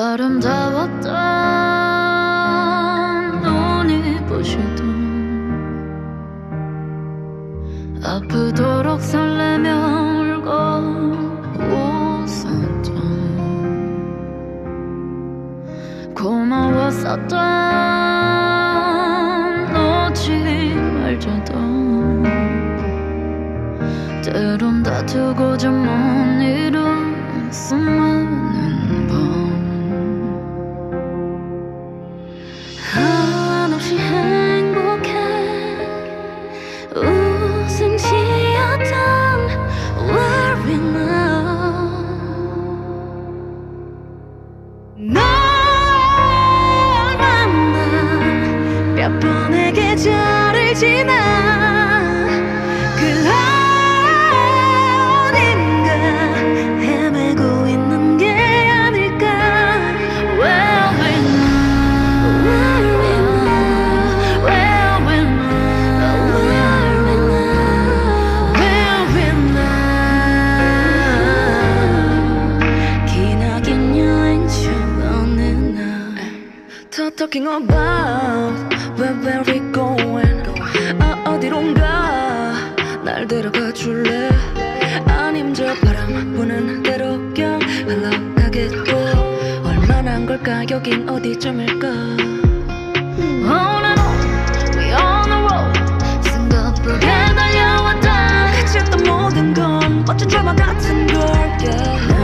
아름다웠던 눈이 부시던 아프도록 설레며 울고 웃었던 고마웠었던 놓지 말자던 때론 다투고자 못 이룬 수많은 밤 한없이 행복해 웃음 지었던 worry now 널 만나 몇 번의 계절을 지나 그 어딘가 헤매고 있는 게 아닐까 Where we know Where we know Where we know Where we know Where we know 기나긴 여행 중 어느 날 Talking about where we going 어디론가 날 데려가 줄래 아님 저 바람 부는 대로 그냥 흘러가겠고 얼마나 한 걸까 여긴 어디쯤일까 On and on we on the road 승급부르게 달려왔다 그쳤던 모든 건 어쩐 드라마 같은 걸 yeah.